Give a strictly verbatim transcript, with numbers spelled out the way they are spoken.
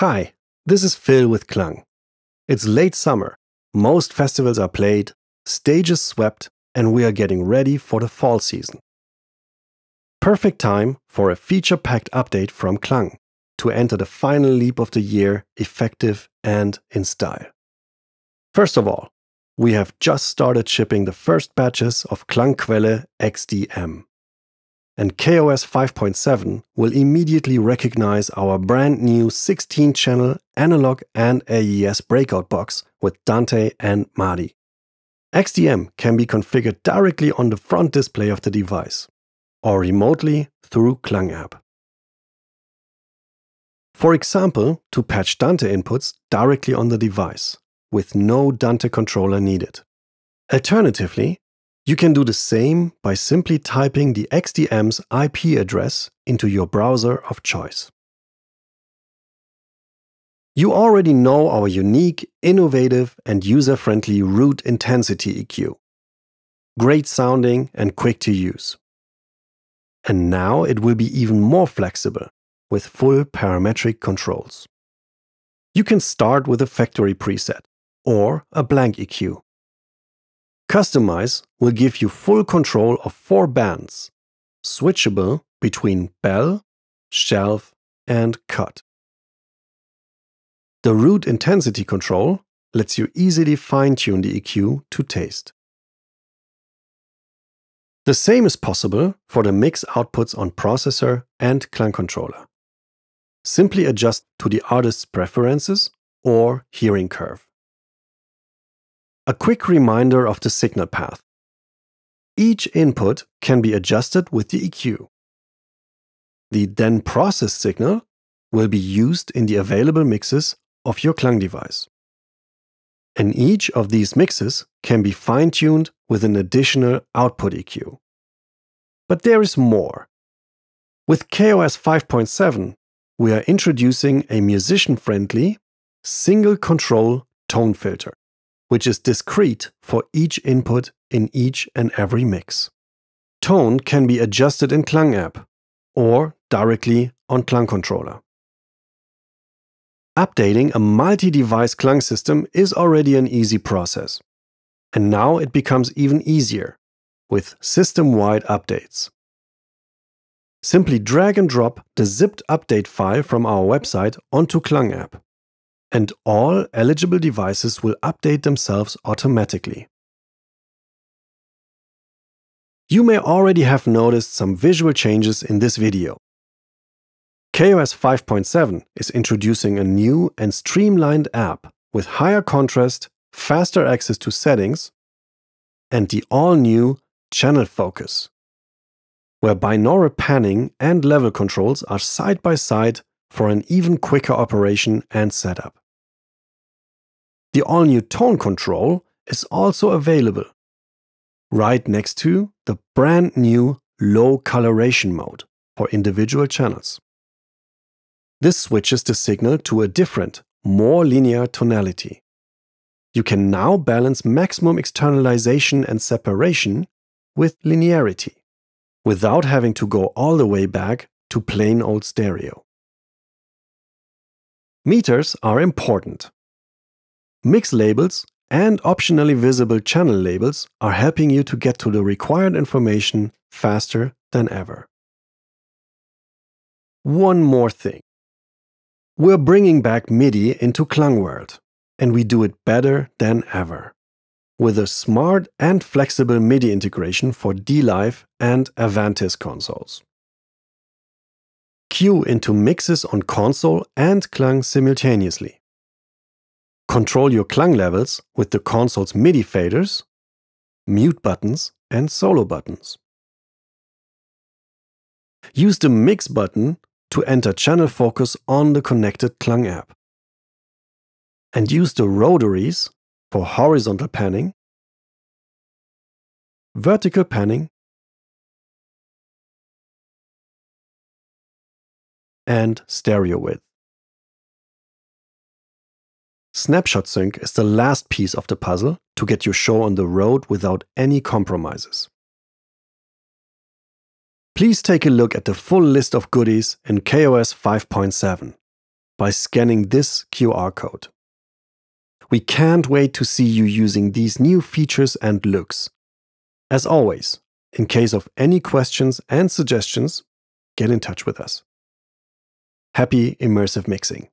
Hi, this is Phil with KLANG. It's late summer, most festivals are played, stages swept, and we are getting ready for the fall season. Perfect time for a feature-packed update from KLANG to enter the final leap of the year effective and in style. First of all, we have just started shipping the first batches of KLANG Quelle X D M. And K O S five point seven will immediately recognize our brand new sixteen channel analog and A E S breakout box with Dante and MIDI. X D M can be configured directly on the front display of the device or remotely through KLANG app. For example, to patch Dante inputs directly on the device with no Dante controller needed. Alternatively, you can do the same by simply typing the X D M's I P address into your browser of choice. You already know our unique, innovative, and user-friendly root intensity E Q. Great sounding and quick to use. And now it will be even more flexible with full parametric controls. You can start with a factory preset or a blank E Q. Customize will give you full control of four bands, switchable between bell, shelf, and cut. The root intensity control lets you easily fine-tune the E Q to taste. The same is possible for the mix outputs on processor and KLANG controller. Simply adjust to the artist's preferences or hearing curve. A quick reminder of the signal path. Each input can be adjusted with the E Q. The then processed signal will be used in the available mixes of your KLANG device. And each of these mixes can be fine-tuned with an additional output E Q. But there is more. With K O S five point seven, we are introducing a musician-friendly, single-control tone filter, which is discrete for each input in each and every mix. Tone can be adjusted in KLANG app or directly on KLANG controller. Updating a multi-device KLANG system is already an easy process. And now it becomes even easier with system-wide updates. Simply drag and drop the zipped update file from our website onto KLANG app, and all eligible devices will update themselves automatically. You may already have noticed some visual changes in this video. K O S five point seven is introducing a new and streamlined app with higher contrast, faster access to settings, and the all-new channel focus, where binaural panning and level controls are side by side for an even quicker operation and setup. The all-new tone control is also available, right next to the brand new low coloration mode for individual channels. This switches the signal to a different, more linear tonality. You can now balance maximum externalization and separation with linearity, without having to go all the way back to plain old stereo. Meters are important. Mix labels and optionally visible channel labels are helping you to get to the required information faster than ever. One more thing. We're bringing back MIDI into KLANG World, and we do it better than ever, with a smart and flexible MIDI integration for dLive and Avantis consoles. Cue into mixes on console and KLANG simultaneously. Control your KLANG levels with the console's MIDI faders, mute buttons, and solo buttons. Use the Mix button to enter channel focus on the connected KLANG app. And use the rotaries for horizontal panning, vertical panning, and stereo width. Snapshot sync is the last piece of the puzzle to get your show on the road without any compromises. Please take a look at the full list of goodies in K O S five point seven. by scanning this Q R code. We can't wait to see you using these new features and looks. As always, in case of any questions and suggestions, get in touch with us. Happy immersive mixing!